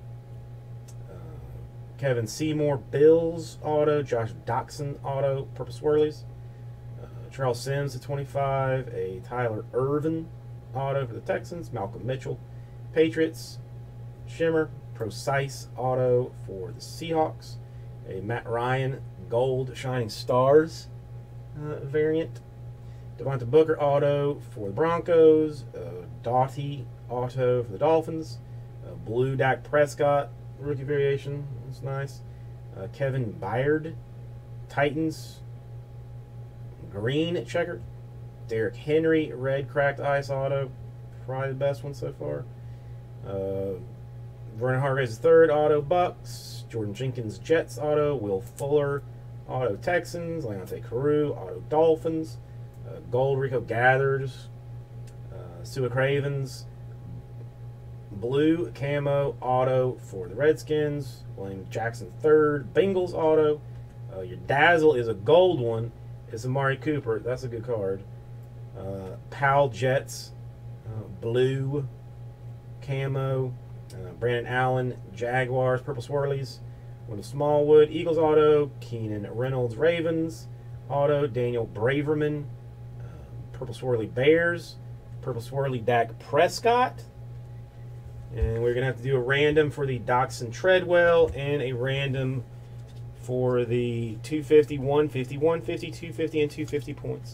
Kevin Seymour, Bills auto. Josh Doxson auto, purple swirlies. Charles Sims at 25, a Tyler Irvin auto for the Texans, Malcolm Mitchell, Patriots, Shimmer, Precise auto for the Seahawks, a Matt Ryan gold Shining Stars variant, Devonta Booker auto for the Broncos, Doughty auto for the Dolphins, blue Dak Prescott rookie variation, that's nice, Kevin Byard, Titans, green checker, Derrick Henry, red cracked ice auto. Probably the best one so far. Vernon Hargreaves third auto, Bucks. Jordan Jenkins, Jets auto. Will Fuller, auto, Texans. Leonte Carew, auto, Dolphins. Gold, Rico Gathers. Sua Cravens, blue camo auto for the Redskins. William Jackson third, Bengals auto. Your Dazzle is a gold one. It's Amari Cooper. That's a good card. Powell Jets, blue camo. Brandon Allen Jaguars, purple swirlies. Wendell Smallwood Eagles auto. Keenan Reynolds Ravens auto. Daniel Braverman, purple swirly Bears. Purple swirly Dak Prescott. And we're going to have to do a random for the Dachshund Treadwell and a random for the 250, 150, 150, 250, and 250 points.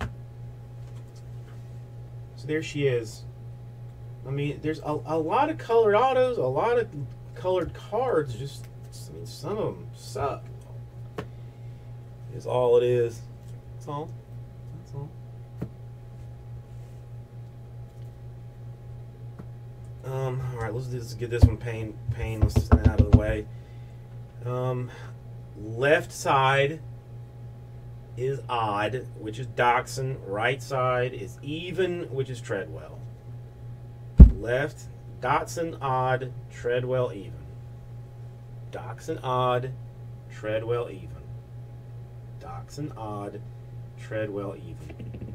So there she is. I mean, there's a lot of colored autos, a lot of colored cards. Just, I mean, some of them suck. Is all it is. That's all. That's all. All right, let's just get this one painless and out of the way. Left side is odd, which is Dachshund. Right side is even, which is Treadwell. Left, Dachshund odd, Treadwell even. Dachshund odd, Treadwell even. Dachshund odd, Treadwell even.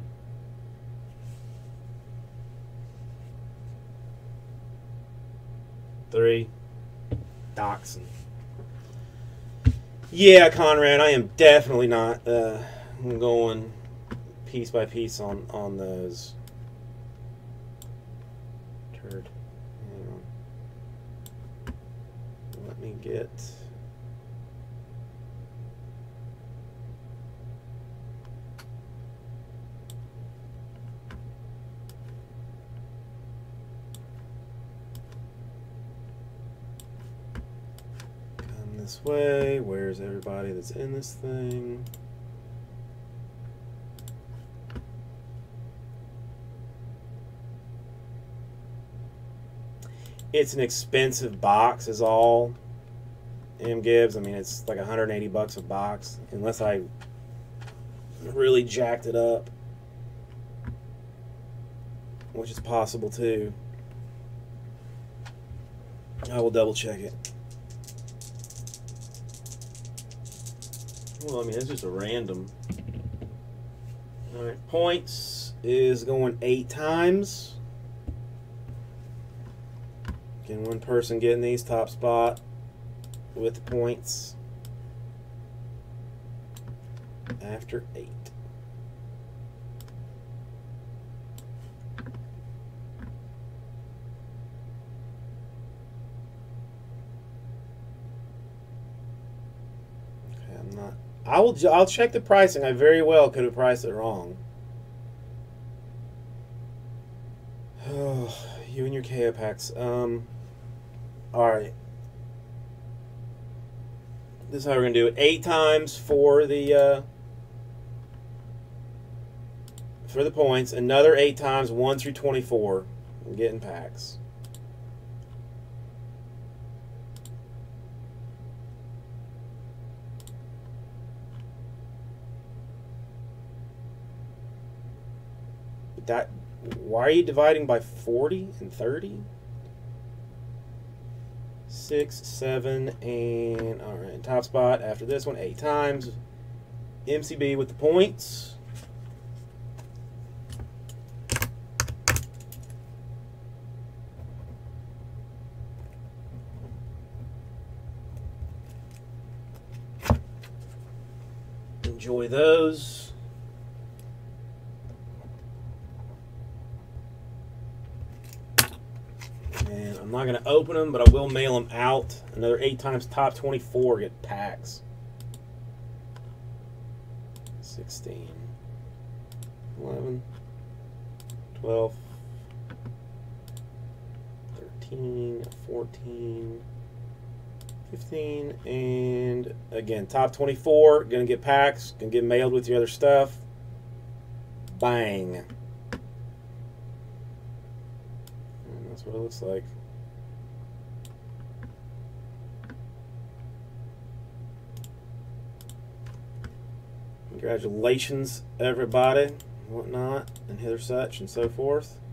Three, Dachshund. Yeah, Conrad, I am definitely not going piece by piece on those. Turd. Hang on. Let me get... this way. Where's everybody that's in this thing? It's an expensive box is all. M. Gibbs, I mean, it's like 180 bucks a box, unless I really jacked it up, which is possible too. I will double check it. Well, I mean, it's just a random. Alright, points is going 8 times. Can one person get in these top spot with points after 8? Okay, I'm not. I'll check the pricing. I very well could have priced it wrong. Oh, you and your KO packs. Alright. This is how we're going to do it. 8 times for the points. Another 8 times, 1 through 24. I'm getting packs. Why are you dividing by 40 and 30? 6, 7, and alright, top spot after this one, 8 times. MCB with the points. Enjoy those. I'm not going to open them, but I will mail them out. Another 8 times top 24 get packs. 16, 11, 12, 13, 14, 15, and again, top 24, going to get packs, going to get mailed with your other stuff. Bang. And that's what it looks like. Congratulations, everybody, and whatnot, and hither such and so forth.